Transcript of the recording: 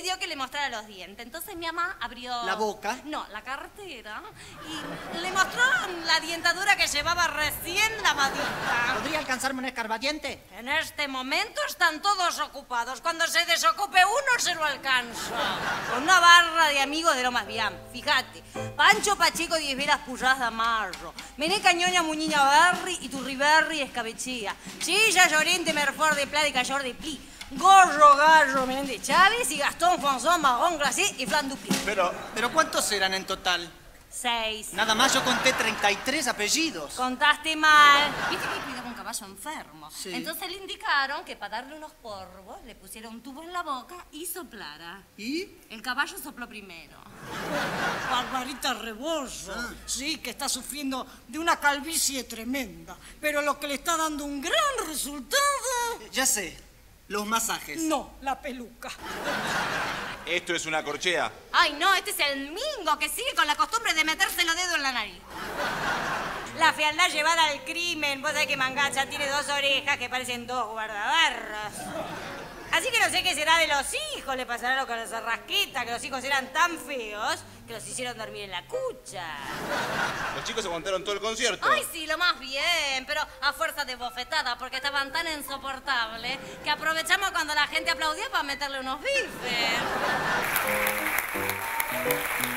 pidió que le mostrara los dientes. Entonces mi mamá abrió... ¿La boca? No, la cartera. Y le mostró la dientadura que llevaba recién lavadita. ¿Podría alcanzarme un escarbadiente? En este momento están todos ocupados. Cuando se desocupe uno, se lo alcanza. Con una barra de amigos de lo más bien. Fíjate. Pancho Pacheco, 10 velas pujadas de amarro. Meneca Ñoña Muñiña Berri y Turriberri Escabechía. Chilla Llorente Merfor de Plata y Cayor de Pli. Gorro Gallo Menéndez Chávez y Gastón Fonzón Marrón Glacé y Flan Dupli. ¿Pero cuántos eran en total? 6. Nada más yo conté 33 apellidos. Contaste mal. ¿Viste que cuidó con caballo enfermo? Sí. Entonces le indicaron que para darle unos porvos le pusiera un tubo en la boca y soplara. ¿Y? El caballo sopló primero. Barbarita Rebozo. Sí, que está sufriendo de una calvicie tremenda. Pero lo que le está dando un gran resultado... Ya sé, los masajes. No, la peluca. Esto es una corchea. Ay, no, este es el mingo que sigue con la costumbre de meterse los dedos en la nariz. La fealdad llevada al crimen. Vos sabés que Mangacha tiene 2 orejas que parecen 2 guardabarras. Así que no sé qué será de los hijos. Le pasará lo que a los Arrasqueta, que los hijos eran tan feos que los hicieron dormir en la cucha. Los chicos aguantaron todo el concierto. Ay, sí, lo más bien, pero a fuerza de bofetada, porque estaban tan insoportables que aprovechamos cuando la gente aplaudía para meterle unos bifes.